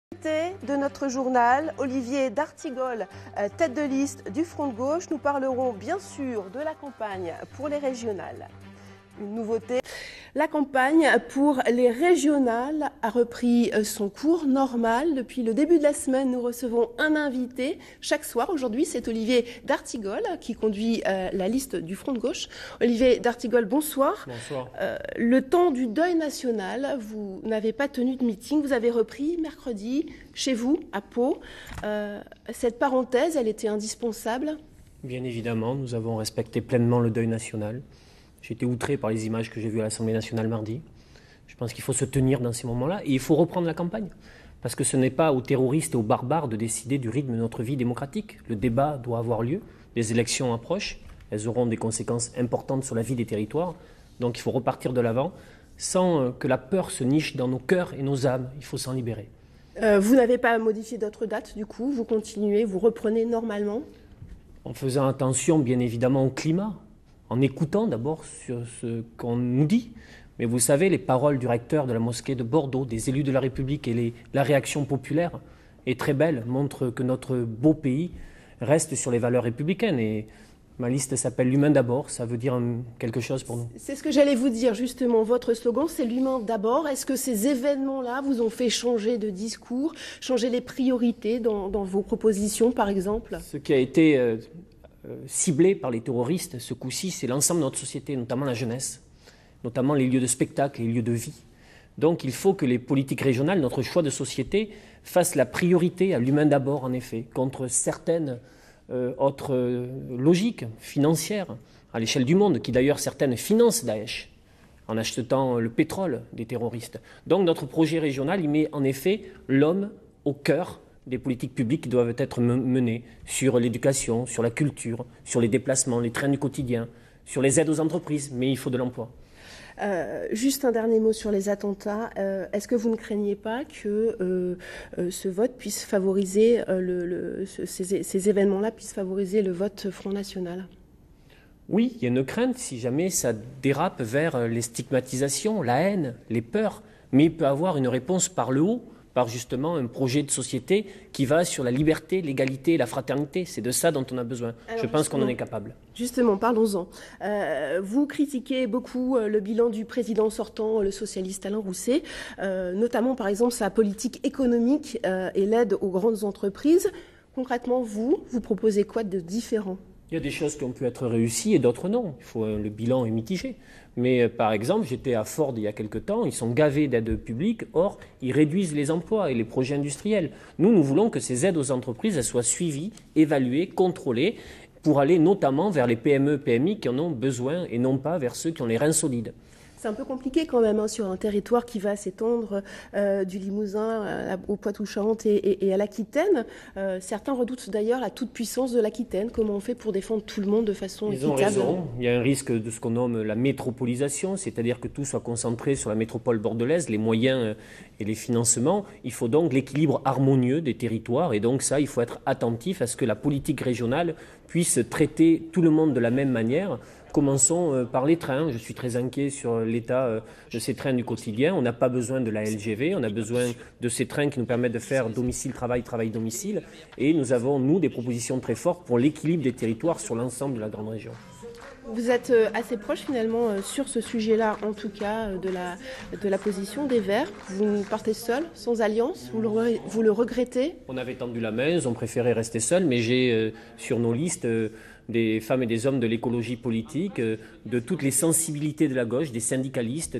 De notre journal, Olivier d'Artigol, tête de liste du Front de Gauche. Nous parlerons bien sûr de la campagne pour les régionales. Une nouveauté, la campagne pour les régionales a repris son cours normal. Depuis le début de la semaine, nous recevons un invité chaque soir. Aujourd'hui, c'est Olivier d'Artigol qui conduit la liste du Front de Gauche. Olivier d'Artigol, bonsoir. Bonsoir. Le temps du deuil national, vous n'avez pas tenu de meeting. Vous avez repris mercredi chez vous, à Pau. Cette parenthèse, elle était indispensable? Bien évidemment, nous avons respecté pleinement le deuil national. J'ai été outré par les images que j'ai vues à l'Assemblée nationale mardi. Je pense qu'il faut se tenir dans ces moments-là et il faut reprendre la campagne. Parce que ce n'est pas aux terroristes et aux barbares de décider du rythme de notre vie démocratique. Le débat doit avoir lieu. Les élections approchent. Elles auront des conséquences importantes sur la vie des territoires. Donc il faut repartir de l'avant sans que la peur se niche dans nos cœurs et nos âmes. Il faut s'en libérer. Vous n'avez pas modifié d'autres dates du coup? Vous continuez, vous reprenez normalement? En faisant attention bien évidemment au climat. En écoutant d'abord sur ce qu'on nous dit. Mais vous savez, les paroles du recteur de la mosquée de Bordeaux, des élus de la République et la réaction populaire est très belle, montre que notre beau pays reste sur les valeurs républicaines. Et ma liste s'appelle « L'humain d'abord », ça veut dire quelque chose pour nous. C'est ce que j'allais vous dire justement, votre slogan c'est « L'humain d'abord ». Est-ce que ces événements-là vous ont fait changer de discours, changer les priorités dans vos propositions par exemple? Ce qui a été ciblé par les terroristes, ce coup-ci, c'est l'ensemble de notre société, notamment la jeunesse, notamment les lieux de spectacle, les lieux de vie. Donc il faut que les politiques régionales, notre choix de société, fassent la priorité à l'humain d'abord, en effet, contre certaines autres logiques financières à l'échelle du monde, qui d'ailleurs certaines financent Daesh, en achetant le pétrole des terroristes. Donc notre projet régional, il met en effet l'homme au cœur des politiques publiques qui doivent être menées sur l'éducation, sur la culture, sur les déplacements, les trains du quotidien, sur les aides aux entreprises, mais il faut de l'emploi. Juste un dernier mot sur les attentats. Est-ce que vous ne craignez pas que ce vote puisse favoriser, ces événements-là puissent favoriser le vote Front National? Oui, il y a une crainte si jamais ça dérape vers les stigmatisations, la haine, les peurs, mais il peut avoir une réponse par le haut, par justement un projet de société qui va sur la liberté, l'égalité et la fraternité. C'est de ça dont on a besoin. Alors, je pense qu'on en est capable. Justement, parlons-en. Vous critiquez beaucoup le bilan du président sortant, le socialiste Alain Rousset, notamment par exemple sa politique économique et l'aide aux grandes entreprises. Concrètement, vous proposez quoi de différent? Il y a des choses qui ont pu être réussies et d'autres non. Le bilan est mitigé. Mais par exemple, j'étais à Ford il y a quelque temps, ils sont gavés d'aides publiques, or ils réduisent les emplois et les projets industriels. Nous voulons que ces aides aux entreprises elles soient suivies, évaluées, contrôlées, pour aller notamment vers les PME, PMI qui en ont besoin et non pas vers ceux qui ont les reins solides. C'est un peu compliqué quand même sur un territoire qui va s'étendre du Limousin au Poitou-Charentes et à l'Aquitaine. Certains redoutent d'ailleurs la toute-puissance de l'Aquitaine. Comment on fait pour défendre tout le monde de façon équitable? Ils ont raison. Il y a un risque de ce qu'on nomme la métropolisation, c'est-à-dire que tout soit concentré sur la métropole bordelaise, les moyens et les financements. Il faut donc l'équilibre harmonieux des territoires et donc ça, il faut être attentif à ce que la politique régionale puisse traiter tout le monde de la même manière. Commençons par les trains. Je suis très inquiet sur l'état de ces trains du quotidien. On n'a pas besoin de la LGV, on a besoin de ces trains qui nous permettent de faire domicile-travail, travail-domicile. Et nous avons, nous, des propositions très fortes pour l'équilibre des territoires sur l'ensemble de la grande région. Vous êtes assez proche finalement sur ce sujet-là, en tout cas de la position des Verts. Vous partez seul, sans alliance, vous le regrettez? On avait tendu la main, ils ont préféré rester seuls, mais j'ai sur nos listes des femmes et des hommes de l'écologie politique, de toutes les sensibilités de la gauche, des syndicalistes,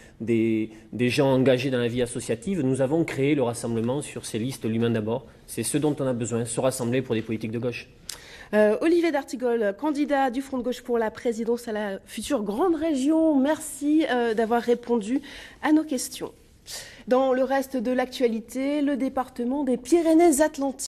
des gens engagés dans la vie associative. Nous avons créé le rassemblement sur ces listes L'humain d'abord. C'est ce dont on a besoin, se rassembler pour des politiques de gauche. Olivier d'Artigol, candidat du Front de Gauche pour la présidence à la future grande région. Merci d'avoir répondu à nos questions. Dans le reste de l'actualité, le département des Pyrénées-Atlantiques.